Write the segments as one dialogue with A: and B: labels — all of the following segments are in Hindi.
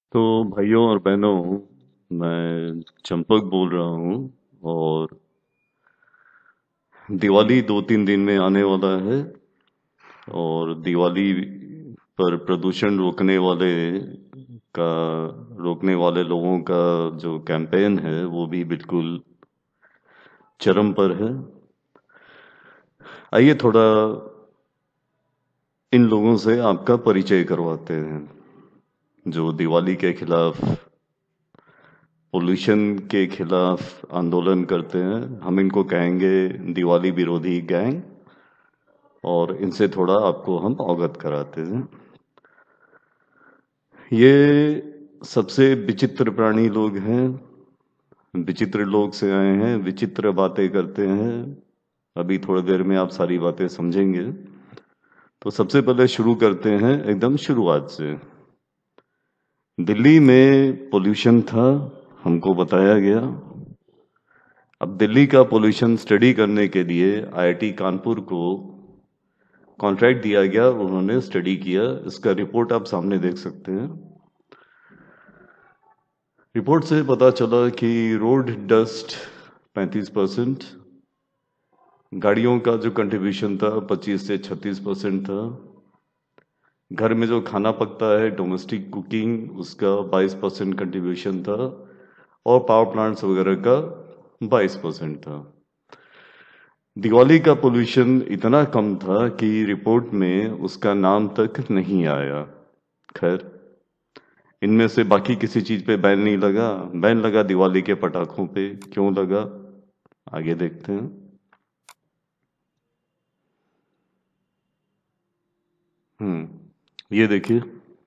A: तो भाइयों और बहनों, मैं चंपक बोल रहा हूँ। और दिवाली 2-3 दिन में आने वाला है। और दिवाली पर प्रदूषण का रोकने वाले लोगों का जो कैंपेन है वो भी बिल्कुल चरम पर है। आइए थोड़ा इन लोगों से आपका परिचय करवाते हैं जो दिवाली के खिलाफ, पोल्यूशन के खिलाफ आंदोलन करते हैं। हम इनको कहेंगे दिवाली विरोधी गैंग। और इनसे थोड़ा आपको हम अवगत कराते हैं। ये सबसे विचित्र प्राणी लोग हैं, विचित्र लोग से आए हैं, विचित्र बातें करते हैं। अभी थोड़ी देर में आप सारी बातें समझेंगे। तो सबसे पहले शुरू करते हैं एकदम शुरुआत से। दिल्ली में पोल्यूशन था, हमको बताया गया। अब दिल्ली का पोल्यूशन स्टडी करने के लिए आईआईटी कानपुर को कॉन्ट्रैक्ट दिया गया। उन्होंने स्टडी किया। इसका रिपोर्ट आप सामने देख सकते हैं। रिपोर्ट से पता चला कि रोड डस्ट 35%, गाड़ियों का जो कंट्रीब्यूशन था 25 से 36% था, घर में जो खाना पकता है डोमेस्टिक कुकिंग उसका 22% कंट्रीब्यूशन था, और पावर प्लांट्स वगैरह का 22% था। दिवाली का पोल्यूशन इतना कम था कि रिपोर्ट में उसका नाम तक नहीं आया। खैर, इनमें से बाकी किसी चीज पे बैन नहीं लगा। बैन लगा दिवाली के पटाखों पे। क्यों लगा, आगे देखते हैं। ये देखिए,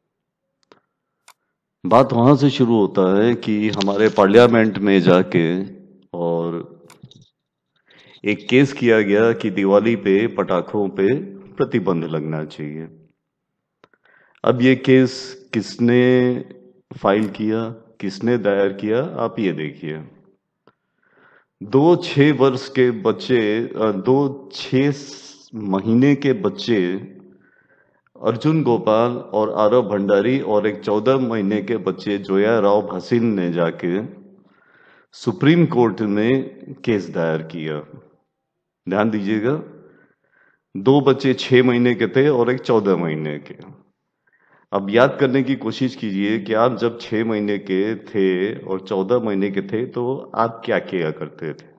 A: बात वहां से शुरू होता है कि हमारे पार्लियामेंट में जाके और एक केस किया गया कि दिवाली पे पटाखों पे प्रतिबंध लगना चाहिए। अब ये केस किसने फाइल किया, किसने दायर किया, आप ये देखिए। 2 6 वर्ष के बच्चे, 2 6 महीने के बच्चे अर्जुन गोपाल और आरव भंडारी और एक 14 महीने के बच्चे जोया राव भासिन ने जाके सुप्रीम कोर्ट में केस दायर किया। ध्यान दीजिएगा, 2 बच्चे 6 महीने के थे और एक 14 महीने के। अब याद करने की कोशिश कीजिए कि आप जब 6 महीने के थे और 14 महीने के थे तो आप क्या किया करते थे।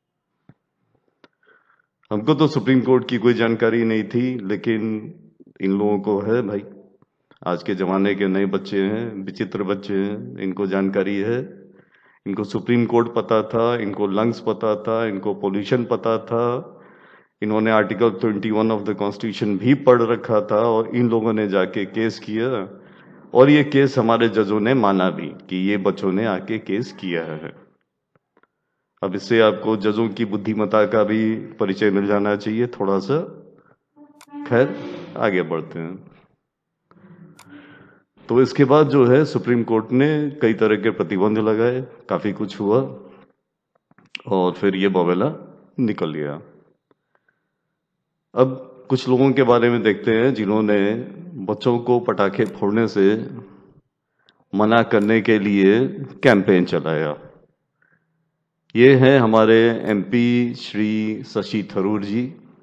A: हमको तो सुप्रीम कोर्ट की कोई जानकारी नहीं थी, लेकिन इन लोगों को है भाई। आज के जमाने के नए बच्चे हैं, विचित्र बच्चे हैं, इनको जानकारी है। इनको सुप्रीम कोर्ट पता था, इनको लंग्स पता था, इनको पोल्यूशन पता था। इन्होंने आर्टिकल 21 ऑफ द कॉन्स्टिट्यूशन भी पढ़ रखा था, और इन लोगों ने जाके केस किया। और ये केस हमारे जजों ने माना भी कि ये बच्चों ने आके केस किया है। अब इससे आपको जजों की बुद्धिमत्ता का भी परिचय मिल जाना चाहिए थोड़ा सा। खैर, आगे बढ़ते हैं। तो इसके बाद जो है सुप्रीम कोर्ट ने कई तरह के प्रतिबंध लगाए, काफी कुछ हुआ, और फिर ये बवेला निकल गया। अब कुछ लोगों के बारे में देखते हैं जिन्होंने बच्चों को पटाखे फोड़ने से मना करने के लिए कैंपेन चलाया। ये हैं हमारे एमपी श्री शशि थरूर जी।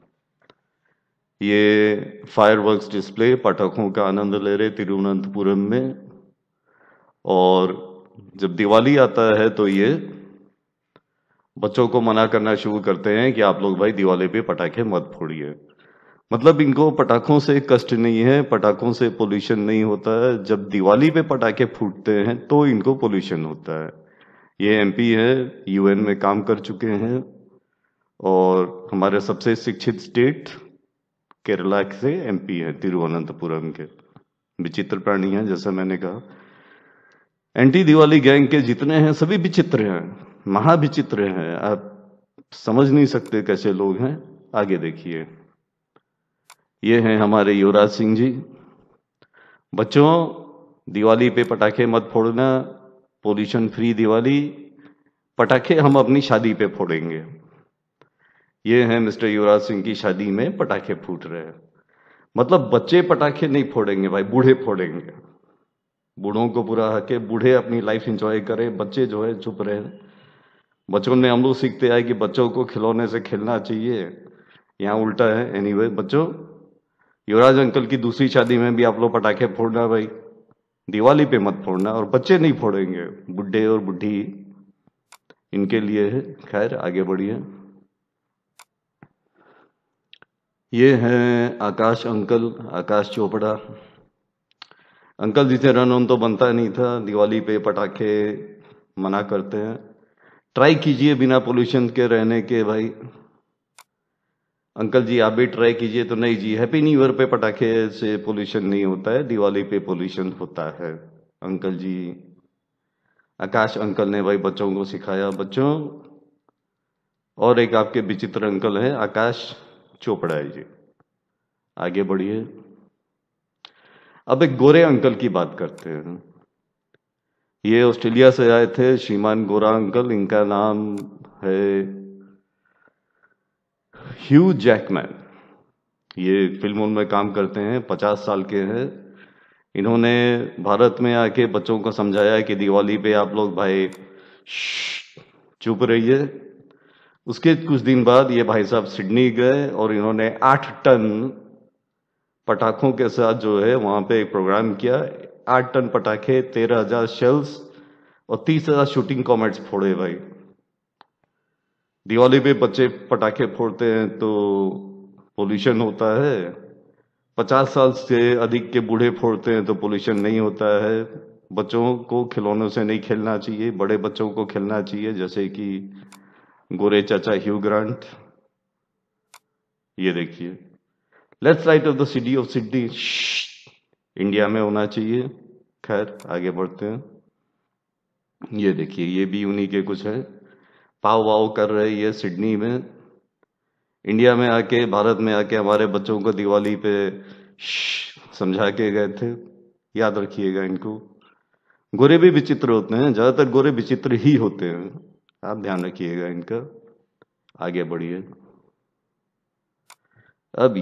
A: ये फायरवर्क्स डिस्प्ले पटाखों का आनंद ले रहे तिरुवनंतपुरम में। और जब दिवाली आता है तो ये बच्चों को मना करना शुरू करते हैं कि आप लोग भाई दिवाली पे पटाखे मत फोड़िए। मतलब इनको पटाखों से कष्ट नहीं है, पटाखों से पोल्यूशन नहीं होता है। जब दिवाली पे पटाखे फूटते हैं तो इनको पोल्यूशन होता है। ये एमपी है, यूएन में काम कर चुके हैं, और हमारे सबसे शिक्षित स्टेट केरला से एमपी है, तिरुवनंतपुरम के। विचित्र प्राणी है, जैसा मैंने कहा। एंटी दिवाली गैंग के जितने हैं सभी विचित्र हैं, महाविचित्र हैं। आप समझ नहीं सकते कैसे लोग हैं। आगे देखिए, ये हैं हमारे युवराज सिंह जी। बच्चों, दिवाली पे पटाखे मत फोड़ना, पोल्यूशन फ्री दिवाली। पटाखे हम अपनी शादी पे फोड़ेंगे। ये हैं मिस्टर युवराज सिंह की शादी में पटाखे फूट रहे हैं। मतलब बच्चे पटाखे नहीं फोड़ेंगे भाई, बूढ़े फोड़ेंगे। बूढ़ों को पूरा हक है, बूढ़े अपनी लाइफ एंजॉय करें, बच्चे जो है चुप रहे। बचपन में हम लोग सीखते आए कि बच्चों को खिलौने से खेलना चाहिए, यहाँ उल्टा है। एनीवे बच्चों, युवराज अंकल की दूसरी शादी में भी आप लोग पटाखे फोड़ना भाई, दिवाली पे मत फोड़ना, और बच्चे नहीं फोड़ेंगे, बुढ़े और बुढ़ी इनके लिए है। खैर आगे बढ़िए। ये हैं आकाश अंकल, आकाश चोपड़ा। अंकल जी से रन ऑन तो बनता नहीं था, दिवाली पे पटाखे मना करते हैं। ट्राई कीजिए बिना पोल्यूशन के रहने के भाई। अंकल जी आप भी ट्राई कीजिए। तो नहीं जी, हैप्पी न्यू ईयर पे पटाखे से पोल्यूशन नहीं होता है, दिवाली पे पोल्यूशन होता है अंकल जी। आकाश अंकल ने भाई बच्चों को सिखाया। बच्चों, और एक आपके विचित्र अंकल हैं, आकाश चोपड़ा है जी। आगे बढ़िए। अब एक गोरे अंकल की बात करते हैं। ये ऑस्ट्रेलिया से आए थे, श्रीमान गोरा अंकल। इनका नाम है ह्यू जैकमैन। ये फिल्मों में काम करते हैं, 50 साल के हैं। इन्होंने भारत में आके बच्चों को समझाया कि दिवाली पे आप लोग भाई चुप रहिए। उसके कुछ दिन बाद ये भाई साहब सिडनी गए और इन्होंने 8 टन पटाखों के साथ जो है वहां पे एक प्रोग्राम किया। 8 टन पटाखे, 13,000 शेल्स और 30,000 शूटिंग कॉमेट्स फोड़े भाई। दिवाली पे बच्चे पटाखे फोड़ते हैं तो पोल्यूशन होता है, 50 साल से अधिक के बूढ़े फोड़ते हैं तो पोल्यूशन नहीं होता है। बच्चों को खिलौनों से नहीं खेलना चाहिए, बड़े बच्चों को खेलना चाहिए, जैसे कि गोरे चाचा ह्यू ग्रांट। ये देखिए, let's light of the city of Sydney India में होना चाहिए। खैर आगे बढ़ते हैं। ये देखिए, ये भी उन्हीं के कुछ है, पाव वाव कर रहे ये सिडनी में। इंडिया में आके, भारत में आके हमारे बच्चों को दिवाली पे समझा के गए थे। याद रखिएगा इनको। गोरे भी विचित्र होते हैं, ज्यादातर गोरे विचित्र ही होते हैं, आप ध्यान रखिएगा इनका। आगे बढ़िए। अब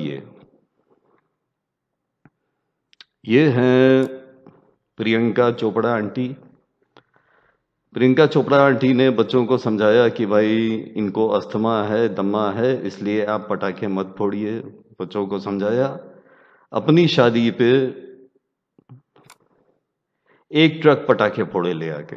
A: ये हैं प्रियंका चोपड़ा आंटी। प्रियंका चोपड़ा आंटी ने बच्चों को समझाया कि भाई इनको अस्थमा है, दमा है, इसलिए आप पटाखे मत फोड़िए। बच्चों को समझाया। अपनी शादी पे 1 ट्रक पटाखे फोड़े ले आके।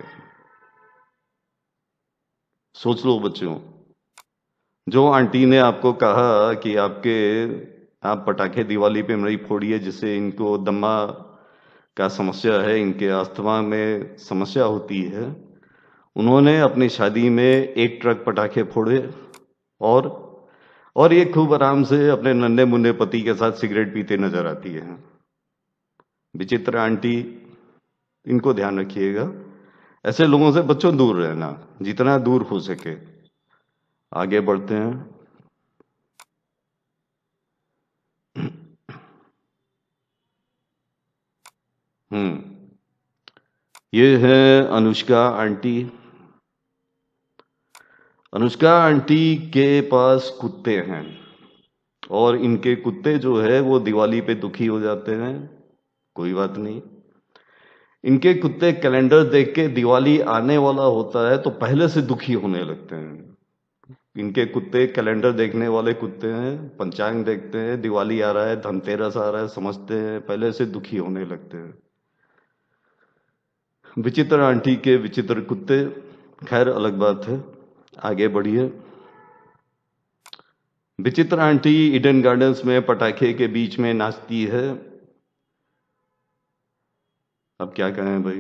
A: सोच लो बच्चों, जो आंटी ने आपको कहा कि आप पटाखे दिवाली पे नहीं फोड़िए जिससे इनको दमा का समस्या है, इनके अस्थमा में समस्या होती है, उन्होंने अपनी शादी में 1 ट्रक पटाखे फोड़े और ये खूब आराम से अपने नन्हे मुन्ने पति के साथ सिगरेट पीते नजर आती है। विचित्र आंटी, इनको ध्यान रखिएगा। ऐसे लोगों से बच्चों दूर रहना, जितना दूर हो सके। आगे बढ़ते हैं। ये है अनुष्का आंटी। अनुष्का आंटी के पास कुत्ते हैं और इनके कुत्ते जो है वो दिवाली पे दुखी हो जाते हैं। कोई बात नहीं, इनके कुत्ते कैलेंडर देख के दिवाली आने वाला होता है तो पहले से दुखी होने लगते हैं। इनके कुत्ते कैलेंडर देखने वाले कुत्ते हैं, पंचांग देखते हैं, दिवाली आ रहा है, धनतेरस आ रहा है, समझते हैं, पहले से दुखी होने लगते हैं। विचित्र आंटी के विचित्र कुत्ते, खैर अलग बात है। आगे बढ़िए। विचित्र आंटी ईडन गार्डन्स में पटाखे के बीच में नाचती है। अब क्या कहें भाई।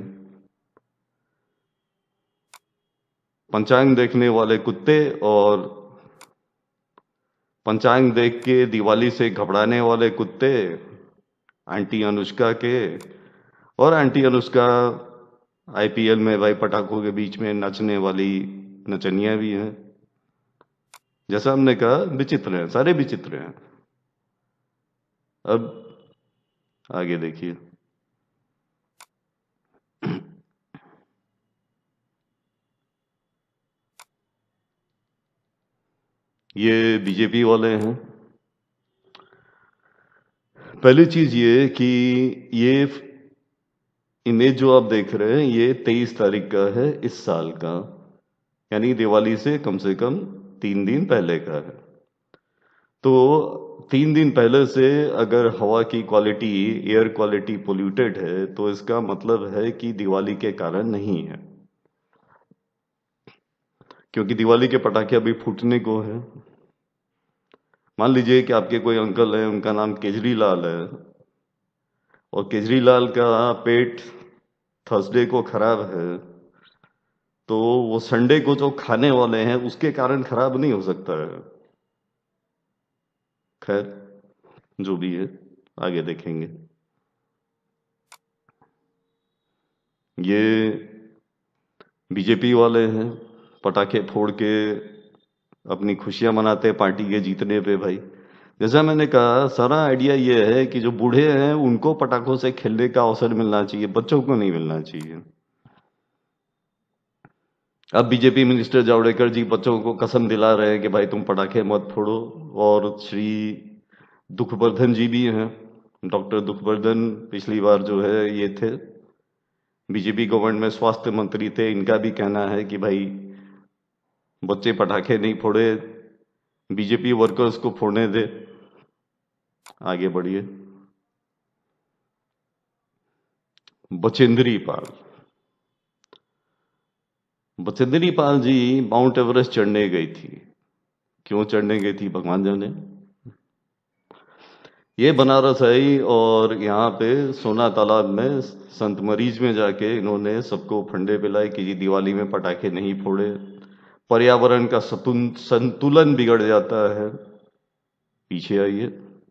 A: पंचांग देखने वाले कुत्ते और पंचांग देख के दिवाली से घबराने वाले कुत्ते आंटी अनुष्का के। और आंटी अनुष्का आईपीएल में भाई पटाखों के बीच में नाचने वाली नचनिया भी हैं। जैसा हमने कहा, विचित्र हैं, सारे विचित्र हैं। अब आगे देखिए। ये बीजेपी वाले हैं। पहली चीज ये कि ये इमेज जो आप देख रहे हैं ये 23 तारीख का है इस साल का, यानी दिवाली से कम 3 दिन पहले का है। तो 3 दिन पहले से अगर हवा की क्वालिटी, एयर क्वालिटी पोल्यूटेड है, तो इसका मतलब है कि दिवाली के कारण नहीं है, क्योंकि दिवाली के पटाखे अभी फूटने को है। मान लीजिए कि आपके कोई अंकल है, उनका नाम केजरीलाल है, और केजरीलाल का पेट थर्सडे को खराब है, तो वो संडे को जो खाने वाले हैं उसके कारण खराब नहीं हो सकता है। खैर, जो भी है आगे देखेंगे। ये बीजेपी वाले हैं, पटाखे फोड़ के अपनी खुशियां मनाते हैं पार्टी के जीतने पे। भाई, जैसा मैंने कहा, सारा आइडिया ये है कि जो बूढ़े हैं उनको पटाखों से खेलने का अवसर मिलना चाहिए, बच्चों को नहीं मिलना चाहिए। अब बीजेपी मिनिस्टर जावड़ेकर जी बच्चों को कसम दिला रहे हैं कि भाई तुम पटाखे मत फोड़ो, और श्री दुखवर्धन जी भी हैं, डॉक्टर दुखवर्धन पिछली बार जो है ये थे, बीजेपी गवर्नमेंट में स्वास्थ्य मंत्री थे। इनका भी कहना है कि भाई बच्चे पटाखे नहीं फोड़े, बीजेपी वर्कर्स को फोड़ने दे। आगे बढ़िए। बचेंद्री पाल, बचेंद्री पाल जी माउंट एवरेस्ट चढ़ने गई थी। क्यों चढ़ने गई थी भगवान जाने। ये बनारस आई और यहाँ पे सोना तालाब में संत मरीज में जाके इन्होंने सबको फंडे पिलाए कि जी दिवाली में पटाखे नहीं फोड़े, पर्यावरण का संतुलन बिगड़ जाता है। पीछे आइए।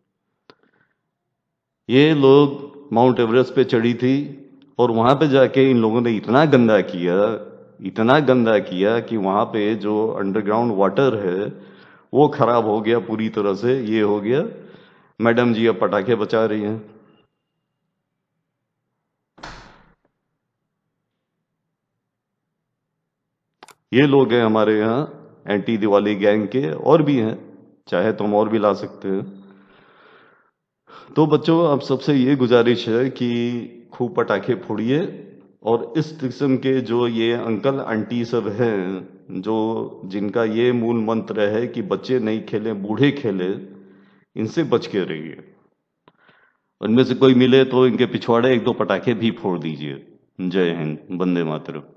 A: ये लोग माउंट एवरेस्ट पे चढ़ी थी और वहां पे जाके इन लोगों ने इतना गंदा किया, इतना गंदा किया कि वहां पे जो अंडरग्राउंड वाटर है वो खराब हो गया पूरी तरह से। ये हो गया, मैडम जी अब पटाखे बचा रही हैं। ये लोग हैं हमारे यहाँ एंटी दिवाली गैंग के, और भी हैं, चाहे तो हम और भी ला सकते हैं। तो बच्चों, आप सबसे ये गुजारिश है कि खूब पटाखे फोड़िए, और इस किस्म के जो ये अंकल आंटी सब हैं, जो जिनका ये मूल मंत्र है कि बच्चे नहीं खेलें बूढ़े खेलें, इनसे बच के रहिए। उनमें से कोई मिले तो इनके पिछवाड़े 1-2 पटाखे भी फोड़ दीजिए। जय हिंद, वंदे मातरम।